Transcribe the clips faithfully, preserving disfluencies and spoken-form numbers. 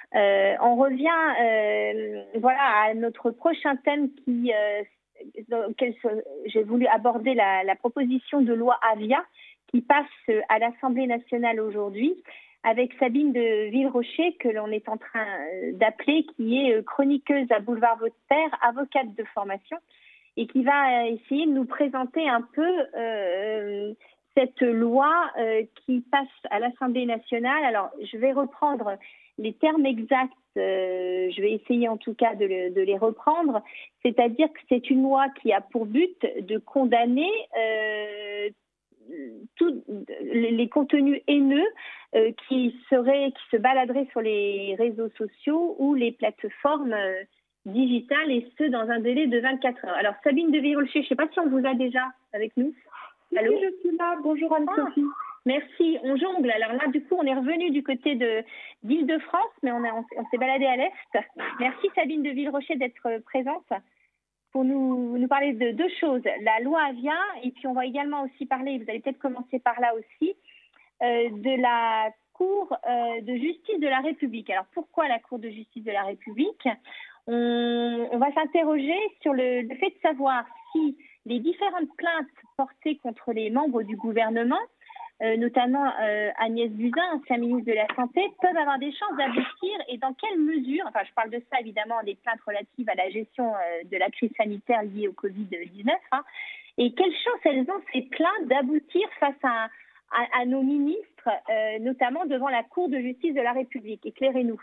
Euh, on revient euh, voilà, à notre prochain thème qui, euh, dans lequel j'ai voulu aborder la, la proposition de loi Avia qui passe à l'Assemblée nationale aujourd'hui avec Sabine de Villerocher que l'on est en train d'appeler, qui est chroniqueuse à Boulevard Voltaire, avocate de formation et qui va essayer de nous présenter un peu euh, cette loi euh, qui passe à l'Assemblée nationale. Alors, je vais reprendre les termes exacts, euh, je vais essayer en tout cas de, le, de les reprendre, c'est-à-dire que c'est une loi qui a pour but de condamner euh, tous les contenus haineux euh, qui seraient, qui se baladeraient sur les réseaux sociaux ou les plateformes euh, digitales, et ce dans un délai de vingt-quatre heures. Alors Sabine de Villerocher, je ne sais pas si on vous a déjà avec nous. Allô ? Oui, je suis là. Bonjour Anne-Sophie. Ah. Merci, on jongle. Alors là, du coup, on est revenu du côté de d'Île-de-France, mais on, a, on, on s'est baladé à l'Est. Merci Sabine de Villerocher d'être présente pour nous, nous parler de deux choses. La loi Avia, et puis on va également aussi parler, vous allez peut-être commencer par là aussi, euh, de la Cour euh, de justice de la République. Alors pourquoi la Cour de justice de la République ? on, on va s'interroger sur le, le fait de savoir si les différentes plaintes portées contre les membres du gouvernement, Euh, notamment euh, Agnès Buzyn, ancien ministre de la Santé, peuvent avoir des chances d'aboutir, et dans quelle mesure, enfin je parle de ça évidemment, des plaintes relatives à la gestion euh, de la crise sanitaire liée au covid dix-neuf, hein, et quelles chances elles ont, ces plaintes, d'aboutir face à, à, à nos ministres, euh, notamment devant la Cour de justice de la République. Éclairez-nous.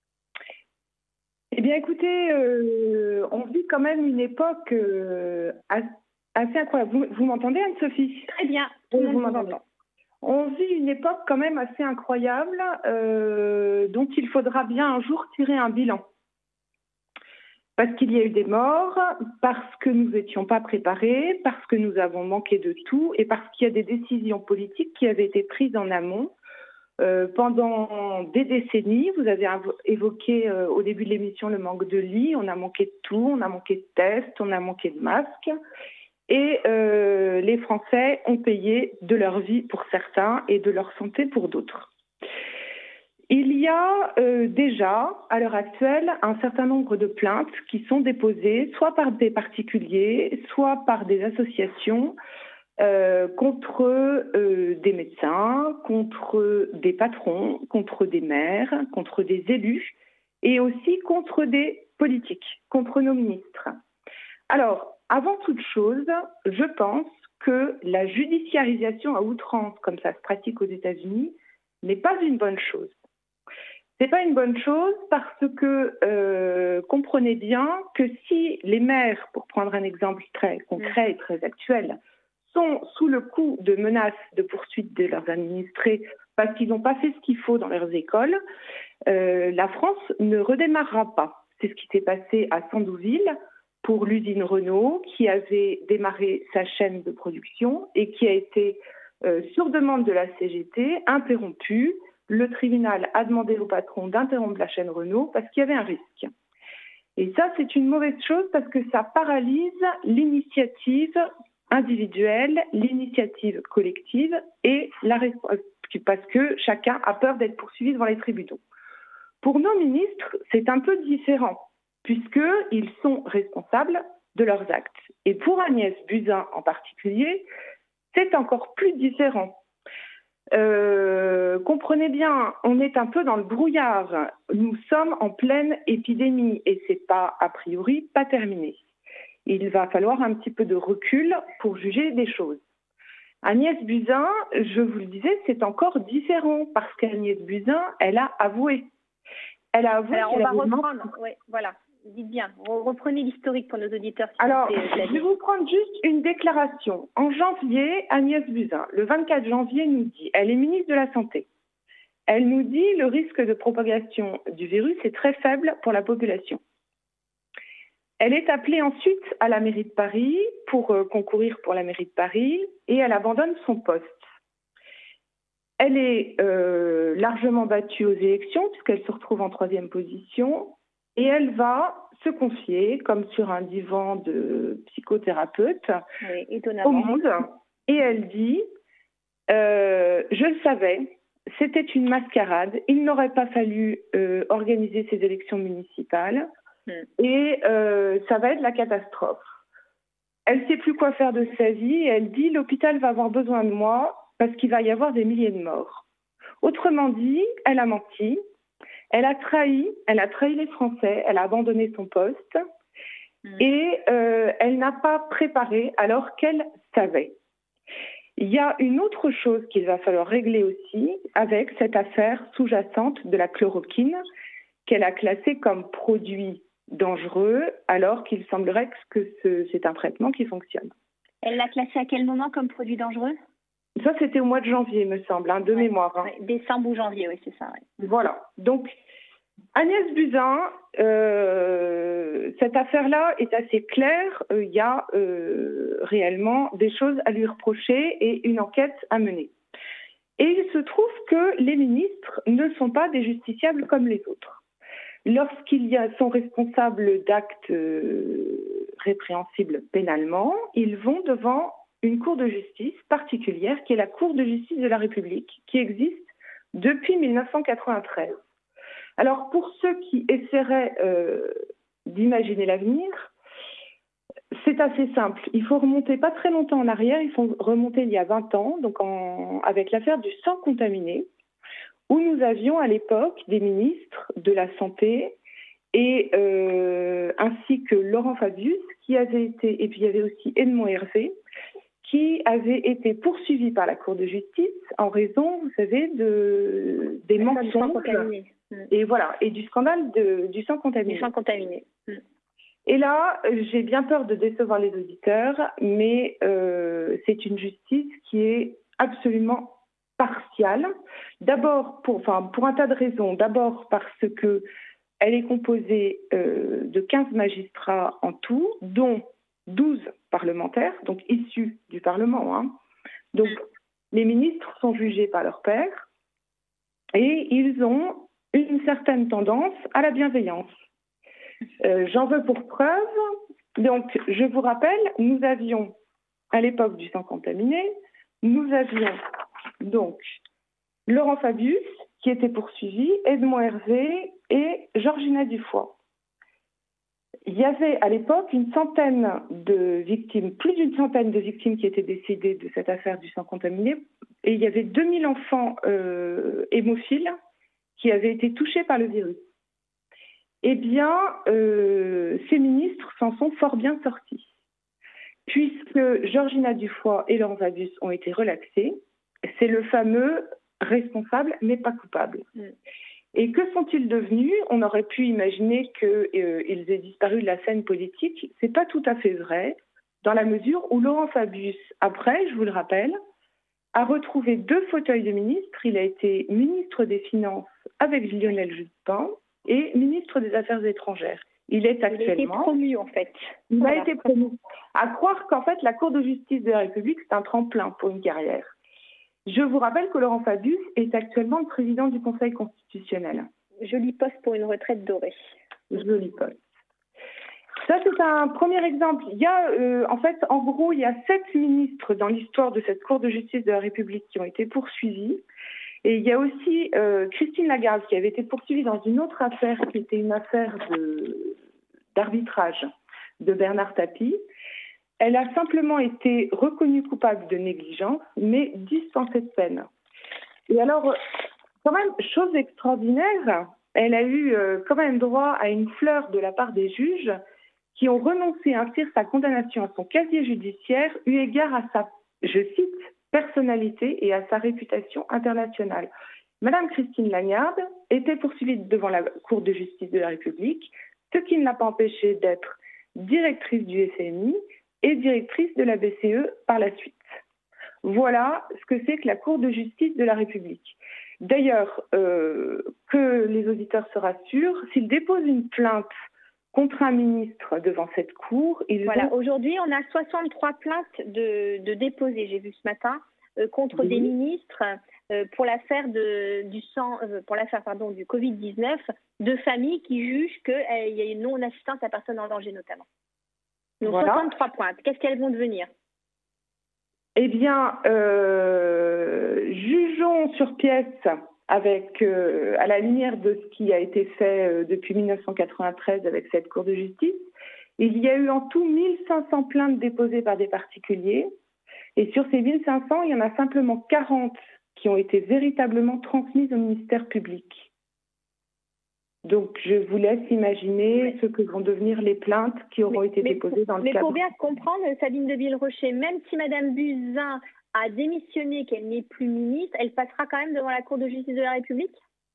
Eh bien écoutez, euh, on vit quand même une époque euh, assez incroyable. Vous, vous m'entendez Anne-Sophie ? Très bien, tout le monde vous m'entend. On vit une époque quand même assez incroyable euh, dont il faudra bien un jour tirer un bilan. Parce qu'il y a eu des morts, parce que nous n'étions pas préparés, parce que nous avons manqué de tout et parce qu'il y a des décisions politiques qui avaient été prises en amont euh, pendant des décennies. Vous avez évoqué euh, au début de l'émission le manque de lits, on a manqué de tout, on a manqué de tests, on a manqué de masques. Et euh, les Français ont payé de leur vie pour certains et de leur santé pour d'autres. Il y a euh, déjà, à l'heure actuelle, un certain nombre de plaintes qui sont déposées soit par des particuliers, soit par des associations euh, contre euh, des médecins, contre des patrons, contre des maires, contre des élus et aussi contre des politiques, contre nos ministres. Alors, avant toute chose, je pense que la judiciarisation à outrance, comme ça se pratique aux États-Unis, n'est pas une bonne chose. C'est pas une bonne chose parce que euh, comprenez bien que si les maires, pour prendre un exemple très concret et très actuel, sont sous le coup de menaces de poursuite de leurs administrés parce qu'ils n'ont pas fait ce qu'il faut dans leurs écoles, euh, la France ne redémarrera pas. C'est ce qui s'est passé à Sandouville pour l'usine Renault, qui avait démarré sa chaîne de production et qui a été, euh, sur demande de la C G T, interrompue. Le tribunal a demandé au patron d'interrompre la chaîne Renault parce qu'il y avait un risque. Et ça, c'est une mauvaise chose parce que ça paralyse l'initiative individuelle, l'initiative collective et la parce que chacun a peur d'être poursuivi devant les tribunaux. Pour nos ministres, c'est un peu différent, puisqu'ils sont responsables de leurs actes. Et pour Agnès Buzyn en particulier, c'est encore plus différent. Euh, comprenez bien, on est un peu dans le brouillard. Nous sommes en pleine épidémie et c'est pas, a priori, pas terminé. Il va falloir un petit peu de recul pour juger des choses. Agnès Buzyn, je vous le disais, c'est encore différent parce qu'Agnès Buzyn, elle a avoué. Elle a avoué. Alors on va reprendre, oui, voilà. Dites bien, reprenez l'historique pour nos auditeurs. Si Alors, je vais vous prendre juste une déclaration. En janvier, Agnès Buzyn, le vingt-quatre janvier, nous dit, elle est ministre de la Santé. Elle nous dit le risque de propagation du virus est très faible pour la population. Elle est appelée ensuite à la mairie de Paris pour euh, concourir pour la mairie de Paris et elle abandonne son poste. Elle est euh, largement battue aux élections puisqu'elle se retrouve en troisième position et elle va se confier, comme sur un divan de psychothérapeute, oui, au monde. Et elle dit euh, « Je le savais, c'était une mascarade. Il n'aurait pas fallu euh, organiser ces élections municipales mmh. et euh, ça va être la catastrophe. Elle ne sait plus quoi faire de sa vie et elle dit « l'hôpital va avoir besoin de moi parce qu'il va y avoir des milliers de morts ». Autrement dit, elle a menti, elle a trahi, elle a trahi les Français, elle a abandonné son poste mmh. et euh, elle n'a pas préparé alors qu'elle savait. Il y a une autre chose qu'il va falloir régler aussi avec cette affaire sous-jacente de la chloroquine qu'elle a classée comme produit dangereux alors qu'il semblerait que ce, c'est un traitement qui fonctionne. Elle l'a classé à quel moment comme produit dangereux? Ça, c'était au mois de janvier, me semble, hein, de ouais, mémoire. Hein. Ouais, décembre ou janvier, oui, c'est ça. Ouais. Voilà. Donc, Agnès Buzyn, euh, cette affaire-là est assez claire. Il euh, y a euh, réellement des choses à lui reprocher et une enquête à mener. Et il se trouve que les ministres ne sont pas des justiciables comme les autres. Lorsqu'ils y a, sont responsables d'actes euh, répréhensibles pénalement, ils vont devant une cour de justice particulière qui est la Cour de justice de la République, qui existe depuis mille neuf cent quatre-vingt-treize. Alors, pour ceux qui essaieraient euh, d'imaginer l'avenir, c'est assez simple. Il faut remonter pas très longtemps en arrière, il faut remonter il y a vingt ans, donc en, avec l'affaire du sang contaminé, où nous avions à l'époque des ministres de la Santé, et euh, ainsi que Laurent Fabius, qui avait été, et puis il y avait aussi Edmond Hervé, qui avait été poursuivi par la Cour de justice en raison, vous savez, de, des mensonges. Et voilà, et du scandale de, du sang contaminé. Du sang contaminé. Mm. Et là, j'ai bien peur de décevoir les auditeurs, mais euh, c'est une justice qui est absolument partiale. D'abord, pour, enfin, pour un tas de raisons. D'abord parce que elle est composée euh, de quinze magistrats en tout, dont douze parlementaires, donc issus du Parlement. Hein. Donc, mm. les ministres sont jugés par leur pairs et ils ont une certaine tendance à la bienveillance. Euh, j'en veux pour preuve. Donc, je vous rappelle, nous avions, à l'époque du sang contaminé, nous avions donc Laurent Fabius, qui était poursuivi, Edmond Hervé et Georgina Dufoy. Il y avait à l'époque une centaine de victimes, plus d'une centaine de victimes qui étaient décédées de cette affaire du sang contaminé, et il y avait deux mille enfants euh, hémophiles qui avaient été touchés par le virus. Eh bien, euh, ces ministres s'en sont fort bien sortis, puisque Georgina Dufoy et Laurent Fabius ont été relaxés. C'est le fameux responsable, mais pas coupable. Mm. Et que sont-ils devenus? On aurait pu imaginer qu'ils euh, aient disparu de la scène politique. C'est pas tout à fait vrai, dans la mesure où Laurent Fabius, après, je vous le rappelle, a retrouvé deux fauteuils de ministre. Il a été ministre des Finances avec Lionel Jospin et ministre des Affaires étrangères. Il est actuellement... Il a été promu, en fait. Il voilà. a été promu. À croire qu'en fait, la Cour de justice de la République, c'est un tremplin pour une carrière. Je vous rappelle que Laurent Fabius est actuellement le président du Conseil constitutionnel. Joli poste pour une retraite dorée. Joli poste. Ça, c'est un premier exemple. Il y a, euh, en fait, en gros, il y a sept ministres dans l'histoire de cette Cour de justice de la République qui ont été poursuivis. Et il y a aussi euh, Christine Lagarde qui avait été poursuivie dans une autre affaire qui était une affaire de, d'arbitrage de Bernard Tapie. Elle a simplement été reconnue coupable de négligence, mais dispensée de peine. Et alors, quand même, chose extraordinaire, elle a eu euh, quand même droit à une fleur de la part des juges qui ont renoncé à inscrire sa condamnation à son casier judiciaire eu égard à sa, je cite, personnalité et à sa réputation internationale. Madame Christine Lagarde était poursuivie devant la Cour de justice de la République, ce qui ne l'a pas empêchée d'être directrice du F M I et directrice de la B C E par la suite. Voilà ce que c'est que la Cour de justice de la République. D'ailleurs, euh, que les auditeurs se rassurent, s'ils déposent une plainte contre un ministre devant cette cour, ils voilà. ont... Aujourd'hui, on a soixante-trois plaintes de, de déposées, j'ai vu ce matin, euh, contre oui. des ministres euh, pour l'affaire de, du sang, euh, pour l'affaire pardon du Covid dix-neuf, de familles qui jugent qu'il euh, y a une non-assistance à personne en danger notamment. Donc voilà. soixante-trois pointes. Qu'est-ce qu'elles vont devenir? Eh bien, euh, jugeons sur pièce avec, euh, à la lumière de ce qui a été fait euh, depuis mille neuf cent quatre-vingt-treize avec cette Cour de justice. Il y a eu en tout mille cinq cents plaintes déposées par des particuliers. Et sur ces mille cinq cents, il y en a simplement quarante qui ont été véritablement transmises au ministère public. Donc, je vous laisse imaginer ce que vont devenir les plaintes qui auront mais, été mais déposées pour, dans le mais cadre. Mais pour bien comprendre, Sabine de Villerocher, même si Mme Buzyn a démissionné, qu'elle n'est plus ministre, elle passera quand même devant la Cour de justice de la République?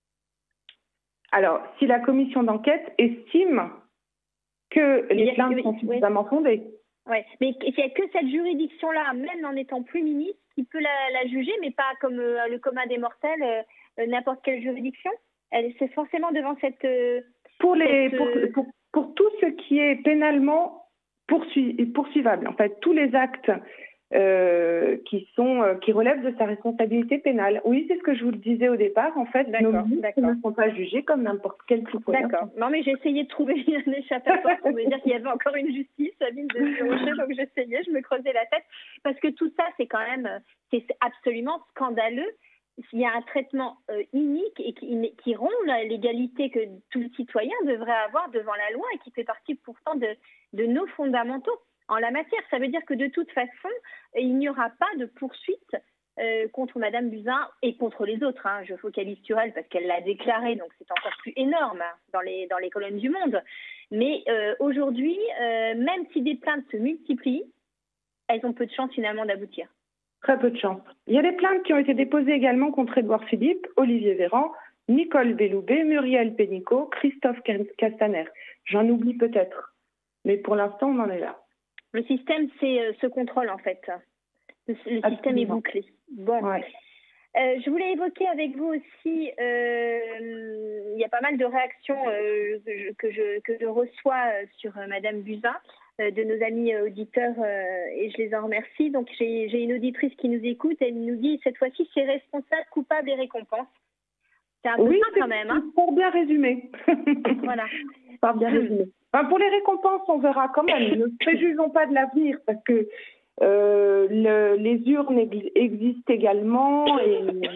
Alors, si la commission d'enquête estime que mais les plaintes sont suffisamment oui. fondées. Oui, mais il n'y a que cette juridiction-là, même en étant plus ministre, qui peut la, la juger, mais pas comme euh, le commun des mortels, euh, n'importe quelle juridiction. Elle, c'est forcément devant cette... Euh, pour, les, cette pour, pour, pour tout ce qui est pénalement poursuiv, poursuivable, en fait, tous les actes euh, qui, sont, euh, qui relèvent de sa responsabilité pénale. Oui, c'est ce que je vous le disais au départ. En fait, nos ministres ne sont pas jugés comme n'importe quel citoyen. D'accord. Non, mais j'ai essayé de trouver un échappatoire pour me dire qu'il y avait encore une justice, Sabine de Villerocher, donc j'essayais, je me creusais la tête. Parce que tout ça, c'est quand même, c'est absolument scandaleux. Il y a un traitement euh, unique et qui, qui rompt l'égalité que tout citoyen devrait avoir devant la loi et qui fait partie pourtant de, de nos fondamentaux en la matière. Ça veut dire que de toute façon, il n'y aura pas de poursuite euh, contre Mme Buzyn et contre les autres. Hein. Je focalise sur elle parce qu'elle l'a déclaré, donc c'est encore plus énorme hein, dans, les, dans les colonnes du Monde. Mais euh, aujourd'hui, euh, même si des plaintes se multiplient, elles ont peu de chance finalement d'aboutir. Très peu de chance. Il y a des plaintes qui ont été déposées également contre Édouard Philippe, Olivier Véran, Nicole Belloubet, Muriel Pénicaud, Christophe Castaner. J'en oublie peut-être, mais pour l'instant, on en est là. Le système, c'est euh, ce contrôle, en fait. Le, le système est bouclé. Bon. Ouais. Euh, je voulais évoquer avec vous aussi, euh, il y a pas mal de réactions euh, que, je, que je reçois sur euh, Mme Buzyn, euh, de nos amis auditeurs, euh, et je les en remercie. Donc, j'ai, j'ai une auditrice qui nous écoute, elle nous dit, cette fois-ci, c'est responsable, coupable et récompense. C'est un peu oui, ça quand même. Hein. Pour bien résumer. Voilà. Pour bien résumer. Enfin, pour les récompenses, on verra quand même. Ne préjugeons pas de l'avenir parce que euh, le, les urnes existent également. Et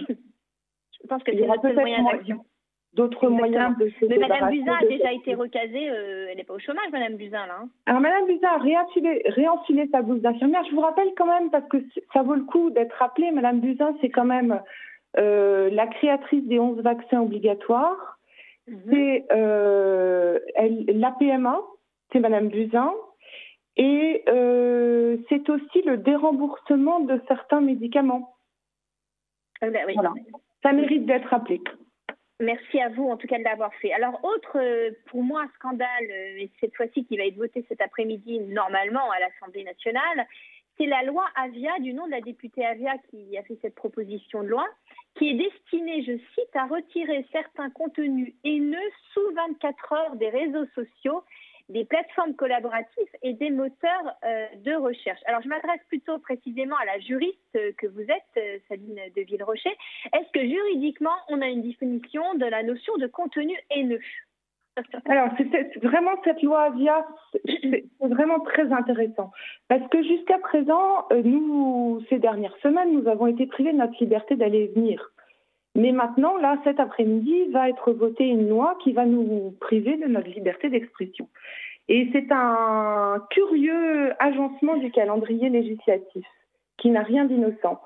je pense que c'est notre seul moyen d'action. D'autres moyens de se Mais Mme Buzyn a déjà été recasée. Euh, elle n'est pas au chômage, Mme Buzyn, là. Hein. Alors, Mme Buzyn a réenfilé, réenfilé sa blouse d'infirmière. Je vous rappelle quand même, parce que ça vaut le coup d'être rappelé, Mme Buzyn, c'est quand même euh, la créatrice des onze vaccins obligatoires. Mm-hmm. C'est euh, l'A P M A, c'est Mme Buzyn, et euh, c'est aussi le déremboursement de certains médicaments. Euh, ben, oui. Voilà. Ça mérite d'être rappelé. Merci à vous, en tout cas, de l'avoir fait. Alors, autre, pour moi, scandale, et cette fois-ci qui va être voté cet après-midi, normalement, à l'Assemblée nationale, c'est la loi Avia, du nom de la députée Avia qui a fait cette proposition de loi, qui est destinée, je cite, à retirer certains contenus haineux sous vingt-quatre heures des réseaux sociaux, des plateformes collaboratives et des moteurs euh, de recherche. Alors, je m'adresse plutôt précisément à la juriste que vous êtes, euh, Sabine de Villerocher. Est-ce que juridiquement, on a une définition de la notion de contenu haineux? Alors, c'est, c'est vraiment cette loi Avia, c'est, c'est vraiment très intéressant. Parce que jusqu'à présent, nous, ces dernières semaines, nous avons été privés de notre liberté d'aller et venir. Mais maintenant, là, cet après-midi, va être votée une loi qui va nous priver de notre liberté d'expression. Et c'est un curieux agencement du calendrier législatif qui n'a rien d'innocent.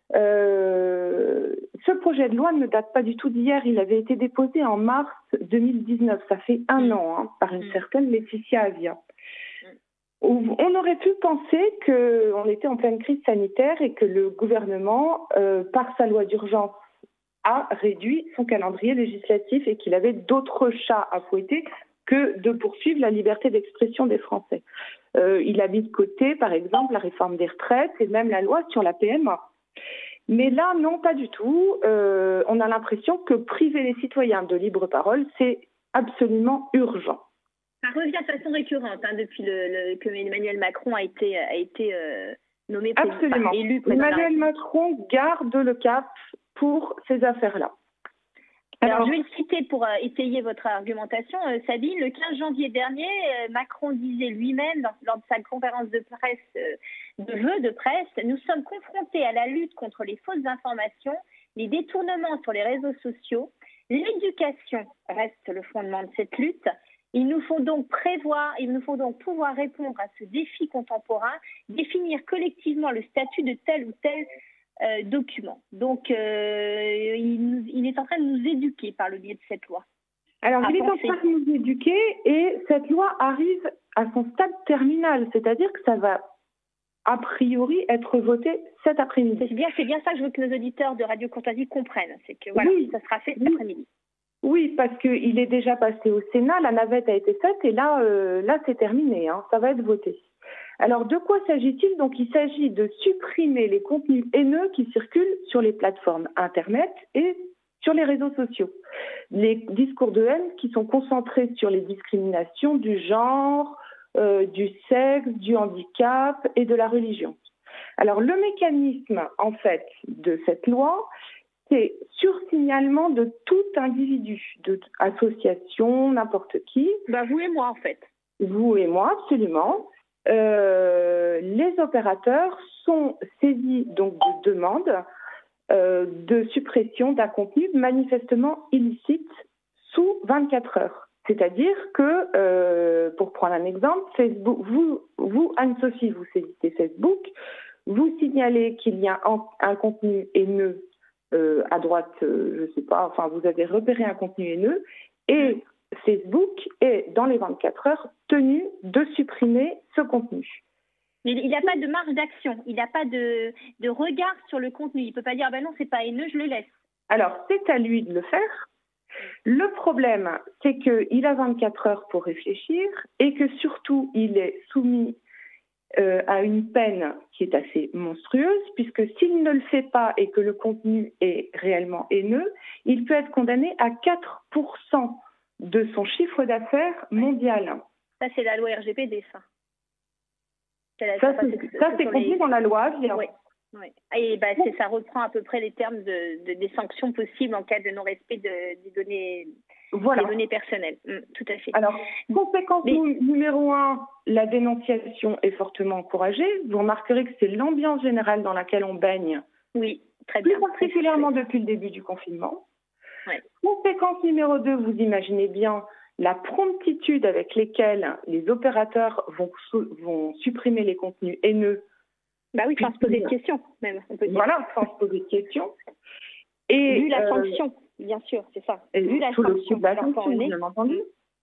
Euh, ce projet de loi ne date pas du tout d'hier. Il avait été déposé en mars deux mille dix-neuf. Ça fait un an, hein, par une certaine Laetitia Avia. On aurait pu penser qu'on était en pleine crise sanitaire et que le gouvernement, euh, par sa loi d'urgence, a réduit son calendrier législatif et qu'il avait d'autres chats à fouetter que de poursuivre la liberté d'expression des Français. Euh, il a mis de côté, par exemple, la réforme des retraites et même la loi sur la P M A. Mais là, non, pas du tout. Euh, on a l'impression que priver les citoyens de libre parole, c'est absolument urgent. Ça revient de façon récurrente hein, depuis le, le, que Emmanuel Macron a été, a été euh, nommé président. Absolument. Élu président. Emmanuel Macron garde le cap pour ces affaires-là. Alors, Alors, je vais le citer pour euh, étayer votre argumentation, euh, Sabine. Le quinze janvier dernier, euh, Macron disait lui-même, dans, lors de sa conférence de presse, euh, de vœux de presse, « Nous sommes confrontés à la lutte contre les fausses informations, les détournements sur les réseaux sociaux. L'éducation reste le fondement de cette lutte. Il nous faut donc prévoir, il nous faut donc pouvoir répondre à ce défi contemporain, définir collectivement le statut de tel ou tel Euh, document. Donc, euh, il, il est en train de nous éduquer par le biais de cette loi. Alors, il est en train de nous éduquer et cette loi arrive à son stade terminal, c'est-à-dire que ça va a priori être voté cet après-midi. C'est bien, c'est bien ça que je veux que nos auditeurs de Radio Courtoisie comprennent, c'est que voilà, oui, ça sera fait cet oui. après-midi. Oui, parce qu'il est déjà passé au Sénat, la navette a été faite et là, euh, là c'est terminé, hein, ça va être voté. Alors, de quoi s'agit-il? Donc, il s'agit de supprimer les contenus haineux qui circulent sur les plateformes Internet et sur les réseaux sociaux. Les discours de haine qui sont concentrés sur les discriminations du genre, euh, du sexe, du handicap et de la religion. Alors, le mécanisme, en fait, de cette loi, c'est sursignalement de tout individu, de association, n'importe qui. Bah, vous et moi, en fait. Vous et moi, absolument. Euh, les opérateurs sont saisis donc de demandes euh, de suppression d'un contenu manifestement illicite sous vingt-quatre heures. C'est-à-dire que, euh, pour prendre un exemple, Facebook, vous, vous Anne-Sophie, vous saisissez Facebook, vous signalez qu'il y a un, un contenu haineux euh, à droite, euh, je ne sais pas, enfin vous avez repéré un contenu haineux et Facebook est, dans les vingt-quatre heures, tenu de supprimer ce contenu. Mais il n'a pas de marge d'action, il n'a pas de, de regard sur le contenu. Il ne peut pas dire ben « non, c'est pas haineux, je le laisse ». Alors, c'est à lui de le faire. Le problème, c'est qu'il a vingt-quatre heures pour réfléchir et que surtout, il est soumis euh, à une peine qui est assez monstrueuse, puisque s'il ne le fait pas et que le contenu est réellement haineux, il peut être condamné à quatre pour cent de son chiffre d'affaires mondial. Ça, c'est la loi R G P D, ça. La, ça, c'est, c'est, ça, c'est compris les... dans la loi Avia. Oui. Oui. Et ben, c'est, ça reprend à peu près les termes de, de, des sanctions possibles en cas de non-respect de, des, données, voilà. des données personnelles. Mmh, tout à fait. Alors, conséquence Mais... numéro un, la dénonciation est fortement encouragée. Vous remarquerez que c'est l'ambiance générale dans laquelle on baigne. Oui, très bien. Plus particulièrement très depuis le début du confinement. Ouais. Conséquence numéro deux, vous imaginez bien la promptitude avec lesquelles les opérateurs vont, vont supprimer les contenus haineux. Bah oui, sans se poser de questions, même. On peut dire. Voilà, sans se poser de questions. Et, Vu la euh, sanction, bien sûr, c'est ça. Et Vu la sous sanction, le la sanction, bien entendu.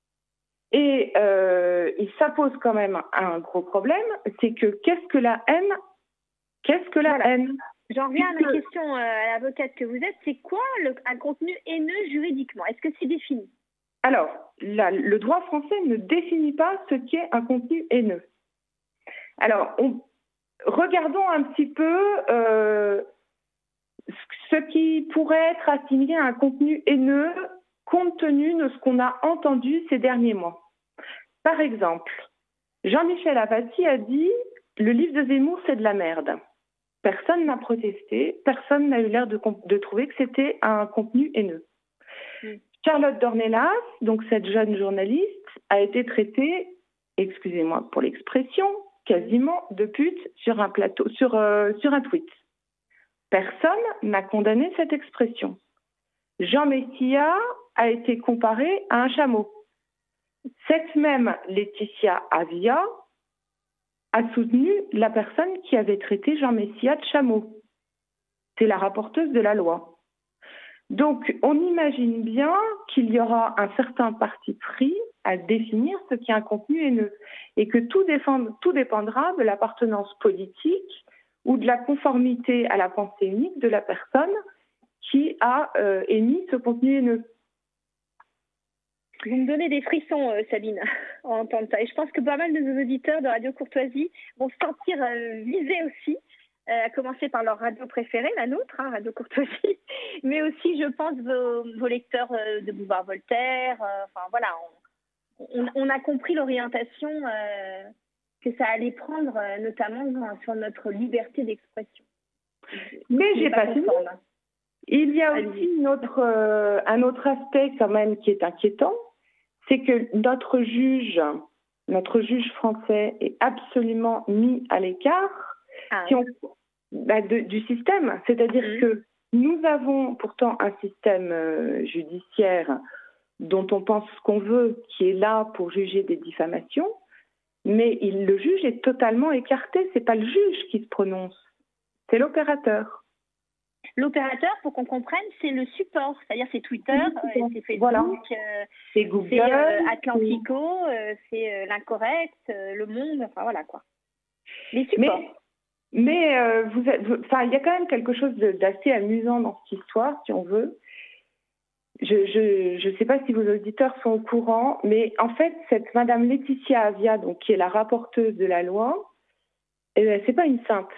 Et euh, ça pose quand même un gros problème, c'est que qu'est-ce que la haine? Qu'est-ce que la voilà. haine? J'en reviens à ma question euh, à l'avocate que vous êtes. C'est quoi le, un contenu haineux juridiquement? Est-ce que c'est défini? Alors, la, le droit français ne définit pas ce qu'est un contenu haineux. Alors, on, regardons un petit peu euh, ce qui pourrait être assimilé à un contenu haineux compte tenu de ce qu'on a entendu ces derniers mois. Par exemple, Jean-Michel Apathy a dit « Le livre de Zemmour, c'est de la merde ». Personne n'a protesté, personne n'a eu l'air de, de trouver que c'était un contenu haineux. Mm. Charlotte Dornelas, donc cette jeune journaliste, a été traitée, excusez-moi pour l'expression, quasiment de pute sur un plateau, sur, euh, sur un tweet. Personne n'a condamné cette expression. Jean Messia a été comparé à un chameau. Cette même Laetitia Avia a soutenu la personne qui avait traité Jean Messia de chameau. C'est la rapporteuse de la loi. Donc, on imagine bien qu'il y aura un certain parti pris à définir ce qu'est un contenu haineux et que tout, défend, tout dépendra de l'appartenance politique ou de la conformité à la pensée unique de la personne qui a euh, émis ce contenu haineux. Vous me donnez des frissons, euh, Sabine, en entendant ça. Et je pense que pas mal de nos auditeurs de Radio Courtoisie vont se sentir euh, visés aussi. Euh, à commencer par leur radio préférée, la nôtre, hein, Radio Courtoisie, mais aussi, je pense, vos, vos lecteurs euh, de Boulevard Voltaire. Euh, enfin, voilà, on, on, on a compris l'orientation euh, que ça allait prendre, euh, notamment sur notre liberté d'expression. Mais j'ai pas, pas fini. Il y a aussi une autre, euh, un autre aspect quand même qui est inquiétant, c'est que notre juge, notre juge français est absolument mis à l'écart ah, si on, bah, de, du système. C'est-à-dire mmh. que nous avons pourtant un système euh, judiciaire dont on pense ce qu'on veut, qui est là pour juger des diffamations, mais il, le juge est totalement écarté. C'est pas le juge qui se prononce, c'est l'opérateur. L'opérateur, pour qu'on comprenne, c'est le support, c'est-à-dire c'est Twitter, euh, c'est Facebook, voilà. euh, c'est Google, c'est euh, Atlantico, euh, c'est euh, l'Incorrect, euh, Le Monde, enfin voilà quoi. Les supports. Mais, mais euh, vous êtes, enfin, il y a quand même quelque chose de, d'assez amusant dans cette histoire, si on veut. Je ne sais pas si vos auditeurs sont au courant, mais en fait, cette Madame Laetitia Avia, donc, qui est la rapporteuse de la loi, eh, c'est pas une sainte.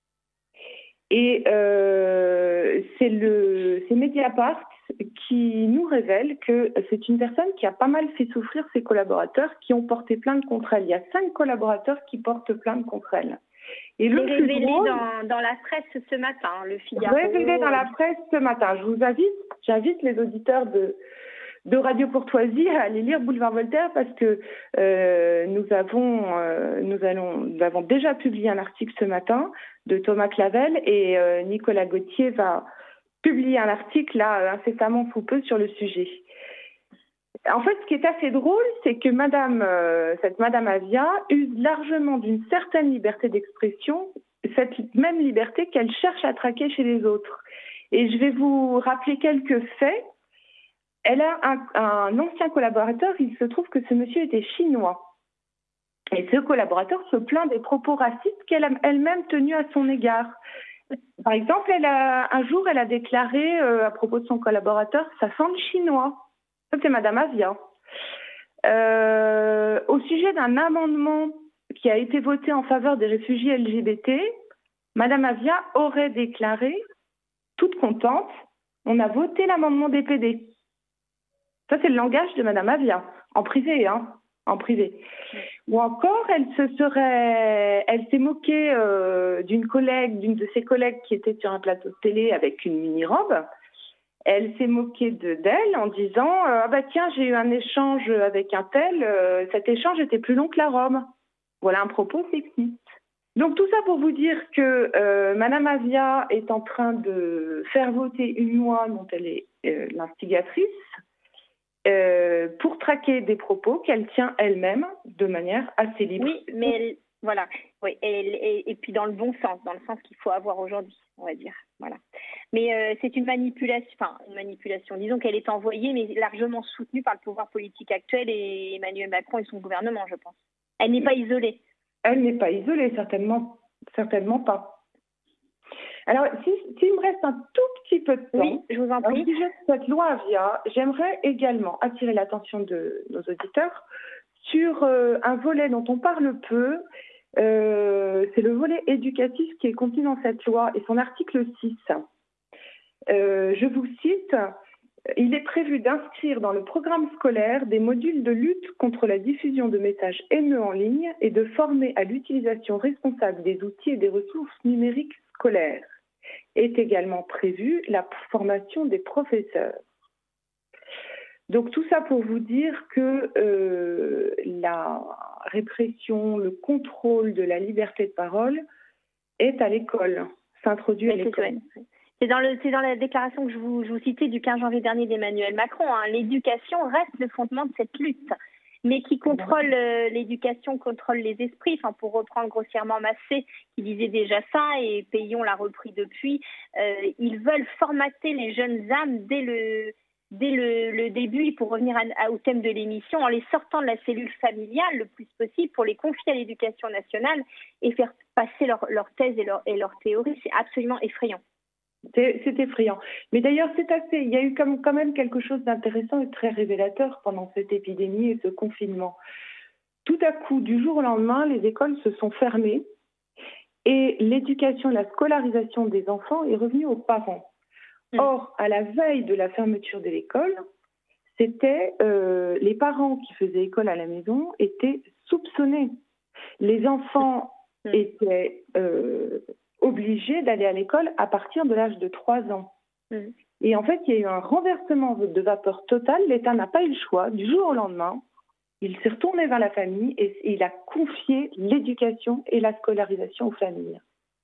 Et euh, c'est le c'est Mediapart qui nous révèle que c'est une personne qui a pas mal fait souffrir ses collaborateurs qui ont porté plainte contre elle. Il y a cinq collaborateurs qui portent plainte contre elle. Et le révélé drôle, dans, dans la presse ce matin, le Figaro. Révélé dans la presse ce matin. Je vous invite, j'invite les auditeurs de de Radio Courtoisie à aller lire Boulevard Voltaire parce que euh, nous avons euh, nous allons nous avons déjà publié un article ce matin de Thomas Clavel et euh, Nicolas Gauthier va publier un article là incessamment sous peu sur le sujet. En fait, ce qui est assez drôle, c'est que Madame euh, cette Madame Avia use largement d'une certaine liberté d'expression, cette même liberté qu'elle cherche à traquer chez les autres. Et je vais vous rappeler quelques faits. Elle a un, un ancien collaborateur, il se trouve que ce monsieur était chinois. Et ce collaborateur se plaint des propos racistes qu'elle a elle-même tenus à son égard. Par exemple, elle a, un jour, elle a déclaré euh, à propos de son collaborateur « ça sent le chinois ». Ça, c'est Madame Avia. Euh, au sujet d'un amendement qui a été voté en faveur des réfugiés L G B T, Madame Avia aurait déclaré, toute contente, « on a voté l'amendement des P D ». Ça, c'est le langage de Madame Avia, en privé, hein, en privé. Ou encore, elle se serait, elle s'est moquée euh, d'une collègue, d'une de ses collègues qui était sur un plateau de télé avec une mini-robe. Elle s'est moquée de, d'elle en disant euh, « Ah bah tiens, j'ai eu un échange avec un tel, euh, cet échange était plus long que la robe. » Voilà un propos sexiste. Donc tout ça pour vous dire que euh, Madame Avia est en train de faire voter une loi dont elle est euh, l'instigatrice, Euh, pour traquer des propos qu'elle tient elle-même de manière assez libre. Oui, mais elle, voilà, oui, et, et, et puis dans le bon sens, dans le sens qu'il faut avoir aujourd'hui, on va dire, voilà. Mais euh, c'est une manipulation, enfin une manipulation. Disons qu'elle est envoyée, mais largement soutenue par le pouvoir politique actuel et Emmanuel Macron et son gouvernement, je pense. Elle n'est pas isolée. Elle n'est pas isolée, certainement, certainement pas. Alors, s'il si, si me reste un tout petit peu de temps, oui, je vous en prie. Au sujet de cette loi Avia, j'aimerais également attirer l'attention de nos auditeurs sur euh, un volet dont on parle peu. Euh, c'est le volet éducatif qui est contenu dans cette loi et son article six. Euh, je vous cite. Il est prévu d'inscrire dans le programme scolaire des modules de lutte contre la diffusion de messages haineux en ligne et de former à l'utilisation responsable des outils et des ressources numériques scolaires. Est également prévue la formation des professeurs. Donc tout ça pour vous dire que euh, la répression, le contrôle de la liberté de parole est à l'école, s'introduit à l'école. C'est dans, le, c'est dans la déclaration que je vous, je vous citais du quinze janvier dernier d'Emmanuel Macron. Hein. L'éducation reste le fondement de cette lutte. Mais qui contrôle euh, l'éducation, contrôle les esprits. Enfin, pour reprendre grossièrement Massé, qui disait déjà ça, et Payon l'a repris depuis. Euh, ils veulent formater les jeunes âmes dès le, dès le, le début, et pour revenir à, à, au thème de l'émission, en les sortant de la cellule familiale le plus possible pour les confier à l'éducation nationale et faire passer leurs leur thèses et leurs et leur théories. C'est absolument effrayant. C'est, c'est effrayant. Mais d'ailleurs, c'est assez. Il y a eu comme, quand même quelque chose d'intéressant et très révélateur pendant cette épidémie et ce confinement. Tout à coup, du jour au lendemain, les écoles se sont fermées et l'éducation, la scolarisation des enfants est revenue aux parents. Mmh. Or, à la veille de la fermeture de l'école, c'était euh, les parents qui faisaient école à la maison étaient soupçonnés. Les enfants mmh. étaient euh, obligés d'aller à l'école à partir de l'âge de trois ans. Mmh. Et en fait, il y a eu un renversement de vapeur total. L'État n'a pas eu le choix. Du jour au lendemain, il s'est retourné vers la famille et il a confié l'éducation et la scolarisation aux familles.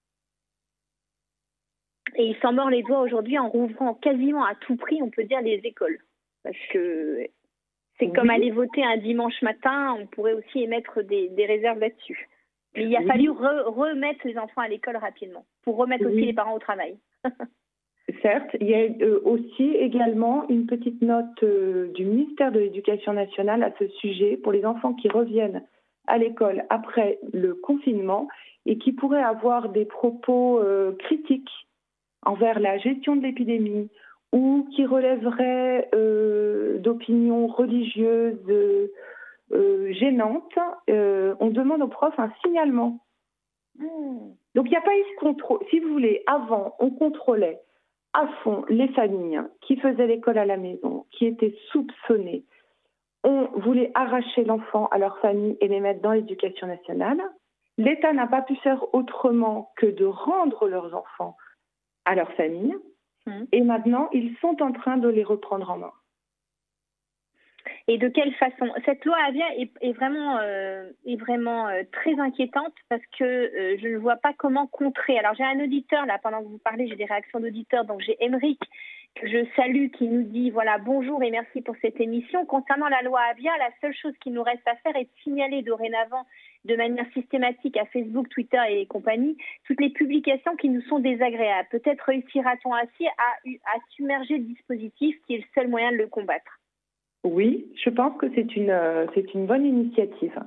Et il s'en mord les doigts aujourd'hui en rouvrant quasiment à tout prix, on peut dire, les écoles. Parce que c'est oui. Comme aller voter un dimanche matin, on pourrait aussi émettre des, des réserves là-dessus. Mais il a oui. fallu re, remettre les enfants à l'école rapidement, pour remettre oui. aussi les parents au travail. Certes, il y a euh, aussi également une petite note euh, du ministère de l'Éducation nationale à ce sujet pour les enfants qui reviennent à l'école après le confinement et qui pourraient avoir des propos euh, critiques envers la gestion de l'épidémie ou qui relèveraient euh, d'opinions religieuses euh, euh, gênantes. Euh, on demande aux profs un signalement. Mmh. Donc il n'y a pas eu ce contrôle. Si vous voulez, avant, on contrôlait à fond les familles qui faisaient l'école à la maison, qui étaient soupçonnées. On voulait arracher l'enfant à leur famille et les mettre dans l'éducation nationale. L'État n'a pas pu faire autrement que de rendre leurs enfants à leur famille. Mmh. Et maintenant, ils sont en train de les reprendre en main. Et de quelle façon? Cette loi Avia est, est vraiment, euh, est vraiment euh, très inquiétante parce que euh, je ne vois pas comment contrer. Alors j'ai un auditeur, là, pendant que vous parlez, j'ai des réactions d'auditeurs. Donc j'ai Émeric, que je salue, qui nous dit, voilà, bonjour et merci pour cette émission. Concernant la loi Avia, la seule chose qu'il nous reste à faire est de signaler dorénavant de manière systématique à Facebook, Twitter et compagnie toutes les publications qui nous sont désagréables. Peut-être réussira-t-on ainsi à, à submerger le dispositif qui est le seul moyen de le combattre. Oui, je pense que c'est une, euh, c'est une bonne initiative.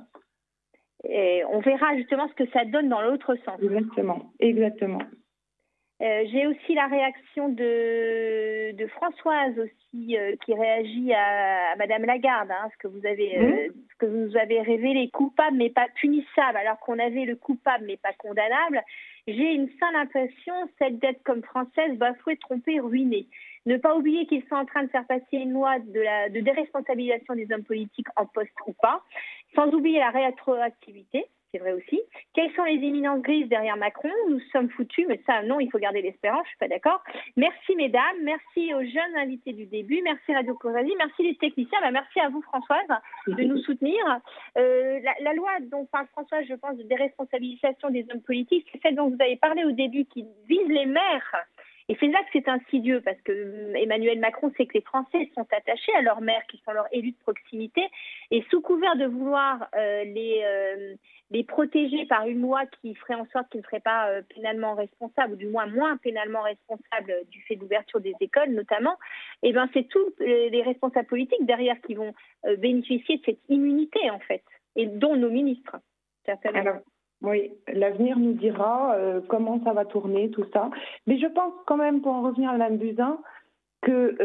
Et on verra justement ce que ça donne dans l'autre sens. Exactement, exactement. Euh, j'ai aussi la réaction de, de Françoise aussi euh, qui réagit à, à Madame Lagarde, hein, ce que vous avez, mmh. euh, ce que vous nous avez révélé, coupable mais pas punissable, alors qu'on avait le coupable mais pas condamnable. J'ai une seule impression, celle d'être comme Française, bafouée, trompée, ruinée. Ne pas oublier qu'ils sont en train de faire passer une loi de, la, de déresponsabilisation des hommes politiques en poste ou pas, sans oublier la rétroactivité, c'est vrai aussi. Quelles sont les éminences grises derrière Macron? Nous sommes foutus, mais ça, non, il faut garder l'espérance, je ne suis pas d'accord. Merci, mesdames. Merci aux jeunes invités du début. Merci, Radio Coralie. Merci, les techniciens. Ben, merci à vous, Françoise, de nous soutenir. Euh, la, la loi dont parle Françoise, je pense, de déresponsabilisation des hommes politiques, c'est celle dont vous avez parlé au début, qui vise les maires. Et c'est là que c'est insidieux, parce que Emmanuel Macron sait que les Français sont attachés à leurs maires, qui sont leurs élus de proximité, et sous couvert de vouloir euh, les, euh, les protéger par une loi qui ferait en sorte qu'ils ne seraient pas euh, pénalement responsables, ou du moins moins pénalement responsables euh, du fait d'ouverture des écoles notamment, et ben c'est tous euh, les responsables politiques derrière qui vont euh, bénéficier de cette immunité en fait, et dont nos ministres, certainement. Alors... Oui, l'avenir nous dira euh, comment ça va tourner, tout ça. Mais je pense quand même, pour en revenir à Mme Buzyn, que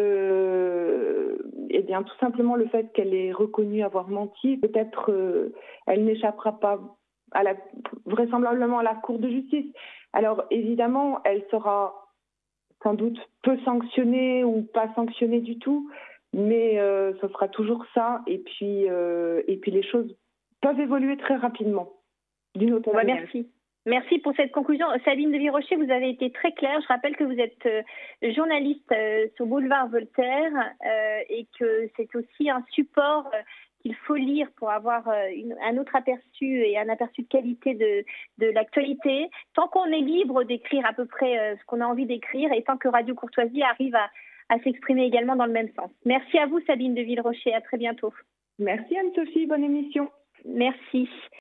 euh, eh bien, tout simplement le fait qu'elle ait reconnu avoir menti, peut-être euh, elle n'échappera pas à la, vraisemblablement à la Cour de justice. Alors évidemment, elle sera sans doute peu sanctionnée ou pas sanctionnée du tout, mais euh, ce sera toujours ça. Et puis, euh, et puis les choses peuvent évoluer très rapidement. Bon, bah merci. Merci pour cette conclusion. Sabine de Virocher, vous avez été très claire. Je rappelle que vous êtes euh, journaliste euh, sur Boulevard Voltaire euh, et que c'est aussi un support euh, qu'il faut lire pour avoir euh, une, un autre aperçu et un aperçu de qualité de, de l'actualité. Tant qu'on est libre d'écrire à peu près euh, ce qu'on a envie d'écrire et tant que Radio Courtoisie arrive à, à s'exprimer également dans le même sens. Merci à vous, Sabine de Virocher. À très bientôt. Merci Anne-Sophie. Bonne émission. Merci.